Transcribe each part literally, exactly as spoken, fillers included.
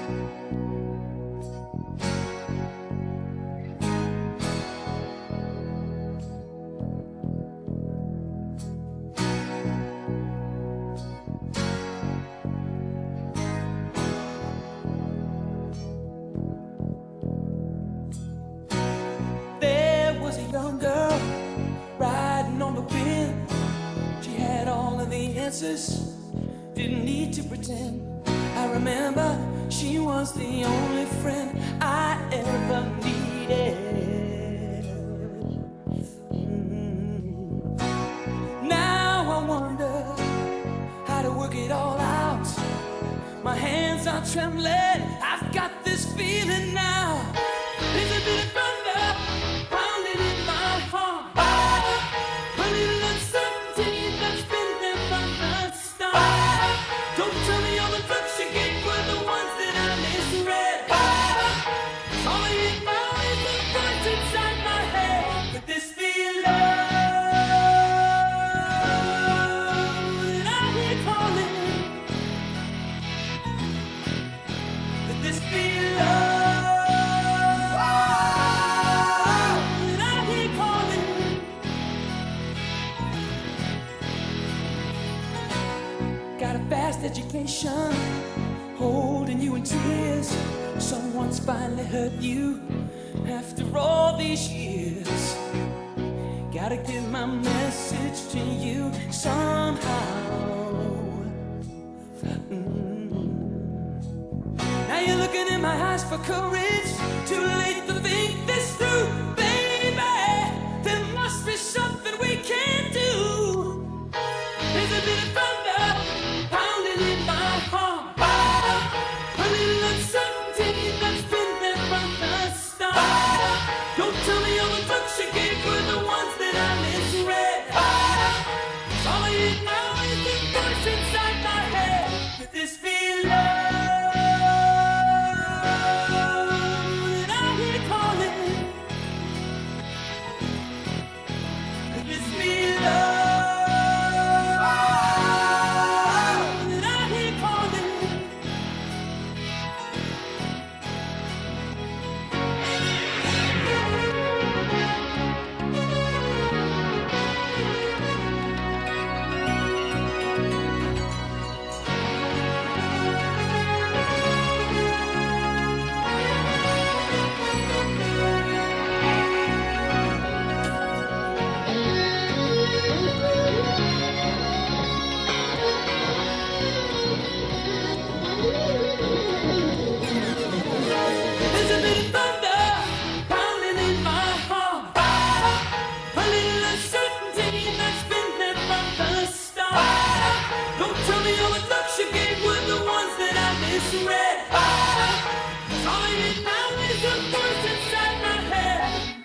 Young girl riding on the wind. She had all of the answers, didn't need to pretend. I remember she was the only friend I ever needed. Mm. Now I wonder how to work it all out. My hands are trembling, I've got this feeling now. There's a bit of thunder pounding in my heart, a little uncertainty that's been there from the start. Don't tell me all the looks you gave were the ones that I misread. All I hear now is the voice inside my head. Could this be love that I hear calling? Could this be love? Got a fast education, holding you in tears. Someone's finally hurt you after all these years. Gotta get my message to you somehow. Mm. Now you're looking in my eyes for courage. Too late to think this through, baby. There must be something we can do. There's a bit of thunder pounding in my heart, a little uncertainty that's been there from the start. Don't tell me all the looks you gave were the ones that I misread. All I hear now is the voice inside my head. Could this be love that I hear calling? Could this be love? Red. All I need now is the voice inside my head.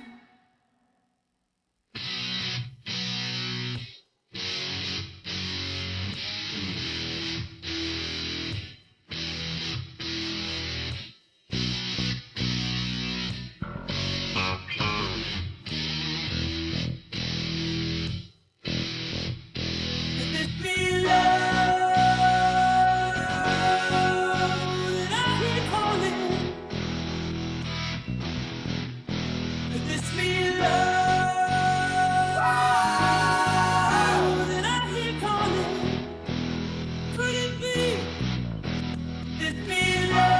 Could this be love? Could it be? Could it be love?